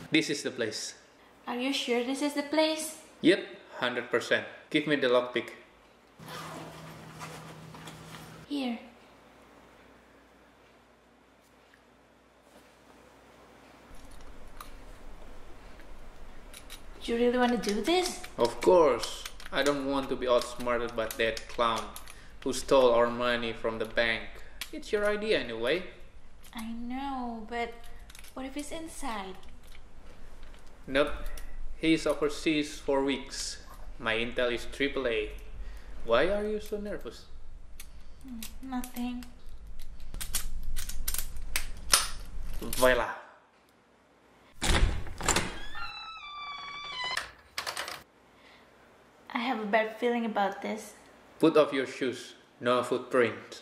This is the place. Are you sure this is the place? Yep, 100%. Give me the lockpick. Here. You really want to do this? Of course. I don't want to be outsmarted by that clown who stole our money from the bank. It's your idea anyway. I know, but what if it's inside? Nope. He's overseas for weeks. My intel is AAA. Why are you so nervous? Nothing. Voila. I have a bad feeling about this. Put off your shoes. No footprint.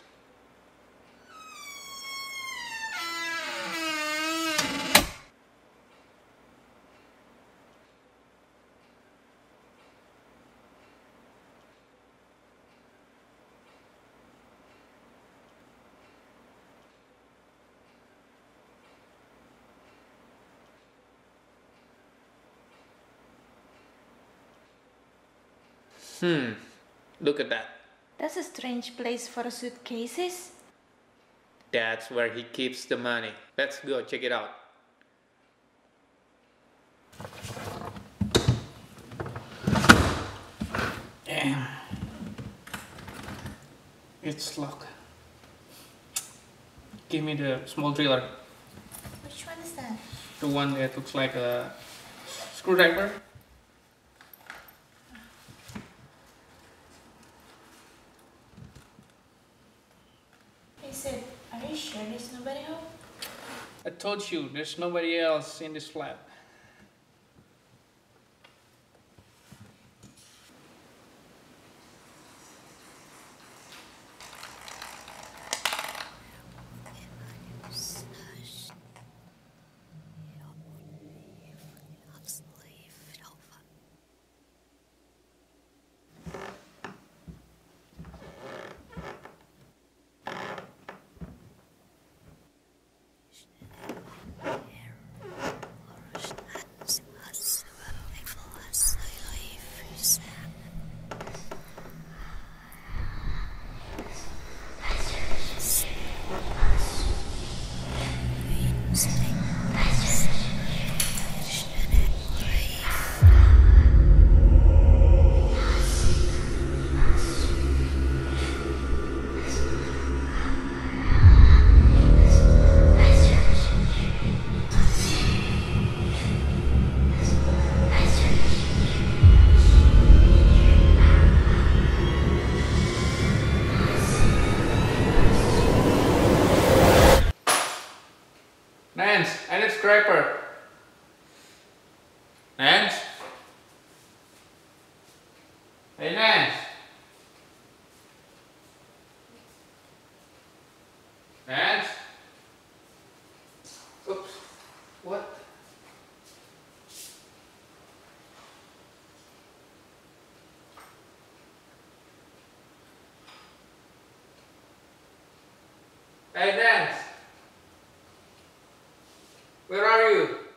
Look at that. That's a strange place for suitcases. That's where he keeps the money. Let's go check it out. Damn. It's locked. Give me the small driller. Which one is that? The one that looks like a screwdriver. Are you sure there's nobody home? I told you, there's nobody else in this flat. Nance, I need scraper. Nance? Hey Nance? Nance? Oops. What? Hey Nance? Where are you?